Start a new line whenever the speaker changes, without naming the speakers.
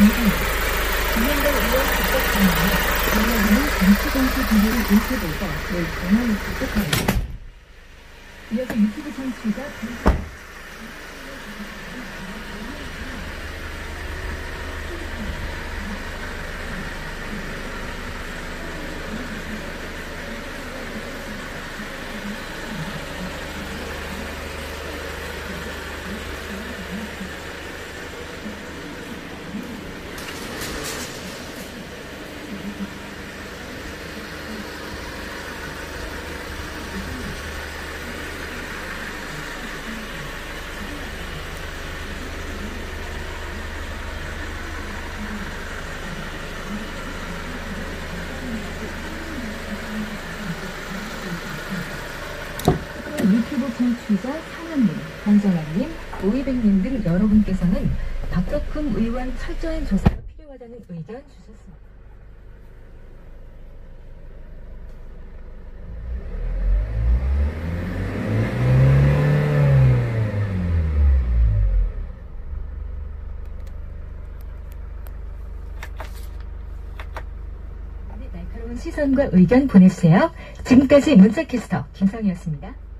김현덕 의원 직접 강의에 정치정치 비리를 일깨워서 늘 전화를 부탁합니다. 이어서 유튜브 청취자 유튜브 청취자 상현님, 황정아님, 오이백님 등 여러분께서는 박덕흠 의원 철저한 조사가 필요하다는 의견 주셨습니다. 날카로운 시선과 의견 보내주세요. 지금까지 문자캐스터 김성희였습니다.